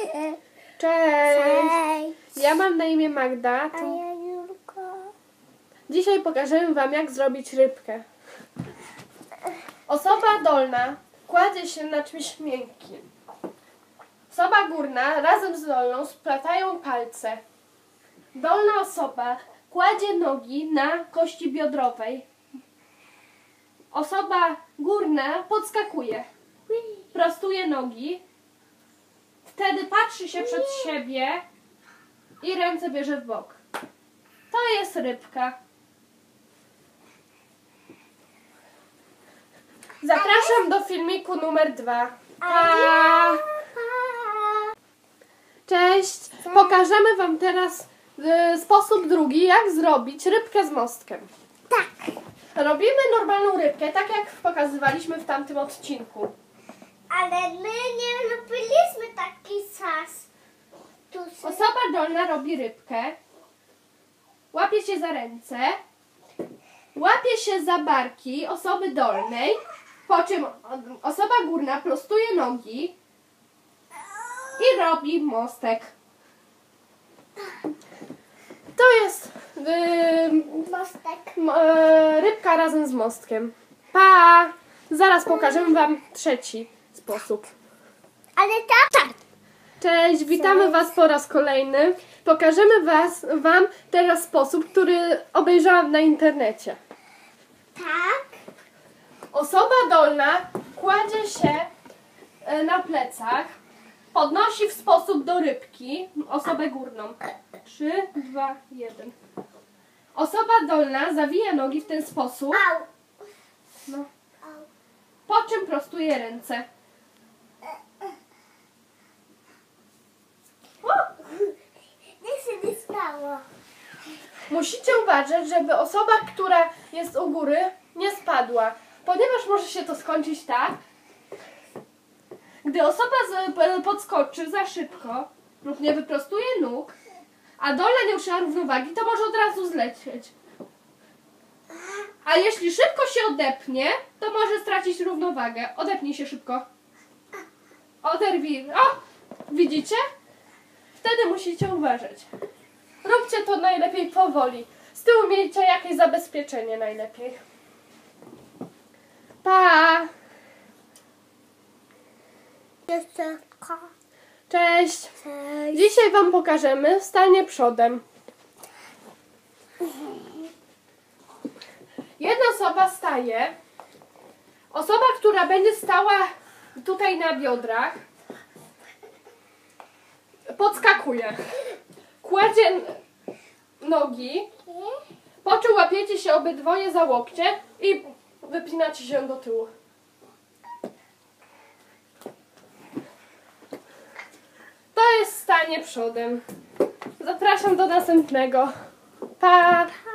Cześć! Ja mam na imię Magda. A ja Julka. Dzisiaj pokażemy Wam, jak zrobić rybkę. Osoba dolna kładzie się na czymś miękkim. Osoba górna razem z dolną splatają palce. Dolna osoba kładzie nogi na kości biodrowej. Osoba górna podskakuje. Prostuje nogi. Wtedy patrzy się przed siebie i ręce bierze w bok. To jest rybka. Zapraszam do filmiku numer 2. Pa! Cześć! Pokażemy Wam teraz sposób drugi, jak zrobić rybkę z mostkiem. Tak. Robimy normalną rybkę, tak jak pokazywaliśmy w tamtym odcinku. Ale my nie robiliśmy taki sas. Osoba dolna robi rybkę, łapie się za ręce, łapie się za barki osoby dolnej, po czym osoba górna prostuje nogi i robi mostek. To jest Mostek. rybka razem z mostkiem. Pa! Zaraz pokażemy Wam trzeci sposób. Ale tak. Cześć, witamy Was po raz kolejny. Pokażemy Wam teraz sposób, który obejrzałam na internecie. Tak. Osoba dolna kładzie się na plecach, podnosi w sposób do rybki osobę górną. 3, 2, 1. Osoba dolna zawija nogi w ten sposób, Au. no, Au. po czym prostuje ręce. Nic się nie stało. Musicie uważać, żeby osoba, która jest u góry, nie spadła, ponieważ może się to skończyć tak, gdy osoba podskoczy za szybko lub nie wyprostuje nóg, a dolna nie utrzyma równowagi, to może od razu zlecieć. A jeśli szybko się odepnie, to może stracić równowagę. Odepnij się szybko. Oderwij. O! Widzicie? Wtedy musicie uważać. Róbcie to najlepiej powoli. Z tyłu miejcie jakieś zabezpieczenie najlepiej. Pa! Jeszcze Cześć! Cześć. Dzisiaj Wam pokażemy stanie przodem. Jedna osoba staje. Osoba, która będzie stała tutaj na biodrach, podskakuje. Kładzie nogi, po czym łapiecie się obydwoje za łokcie i wypinacie się do tyłu. To jest stanie przodem. Zapraszam do następnego. Pa!